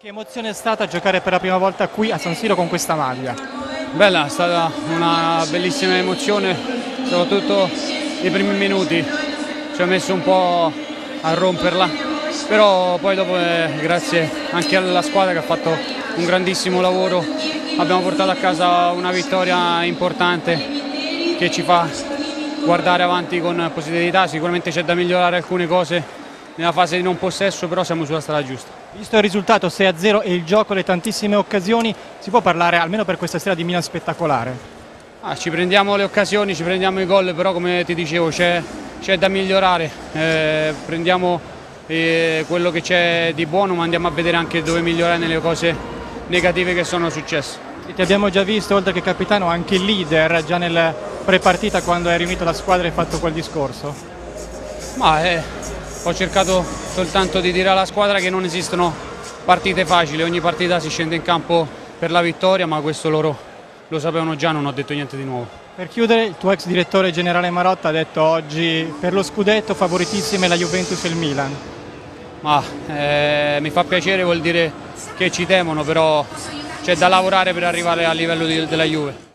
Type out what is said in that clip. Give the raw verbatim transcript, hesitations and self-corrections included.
Che emozione è stata giocare per la prima volta qui a San Siro con questa maglia? Bella, è stata una bellissima emozione, soprattutto nei primi minuti, ci ha messo un po' a romperla, però poi dopo eh, grazie anche alla squadra che ha fatto un grandissimo lavoro, abbiamo portato a casa una vittoria importante che ci fa guardare avanti con positività. Sicuramente c'è da migliorare alcune cose nella fase di non possesso, però siamo sulla strada giusta. Visto il risultato sei a zero e il gioco, le tantissime occasioni, si può parlare almeno per questa sera di Milan spettacolare? Ah, ci prendiamo le occasioni, ci prendiamo i gol, però come ti dicevo c'è da migliorare, eh, prendiamo eh, quello che c'è di buono, ma andiamo a vedere anche dove migliorare nelle cose negative che sono successe. E ti abbiamo già visto, oltre che capitano, anche leader già nel pre-partita quando hai riunito la squadra e hai fatto quel discorso? Ma eh, ho cercato soltanto di dire alla squadra che non esistono partite facili, ogni partita si scende in campo per la vittoria, ma questo loro lo sapevano già, non ho detto niente di nuovo. Per chiudere, il tuo ex direttore generale Marotta ha detto oggi per lo scudetto favoritissime la Juventus e il Milan. Ma eh, mi fa piacere, vuol dire che ci temono, però c'è da lavorare per arrivare al livello di, della Juve.